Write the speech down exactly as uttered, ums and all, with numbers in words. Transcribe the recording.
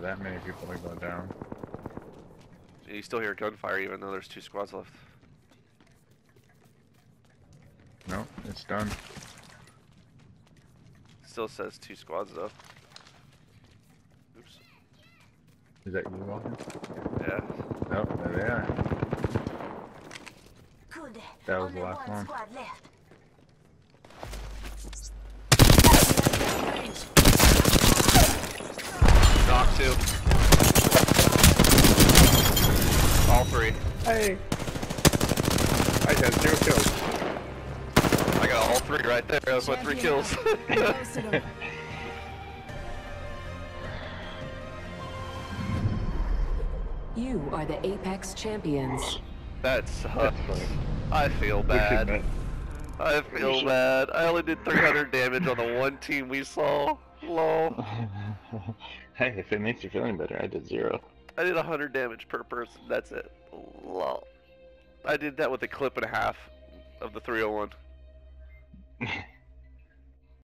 that many people to go down. You still hear gunfire even though there's two squads left. Nope, it's done. Still says two squads though. Oops. Is that you walking? Yeah. Nope, there they are. Good. That was Only the last one. Squad left. Knock two. All three. Hey! I got zero kills. I got all three right there. That's my three kills. You are the Apex champions. That sucks. That's funny. I feel We should bad. bet. I feel bad. I only did three hundred damage on the one team we saw. Lol. Hey, if it makes you feeling better, I did zero. I did one hundred damage per person. That's it. Lol. I did that with a clip and a half of the three oh one.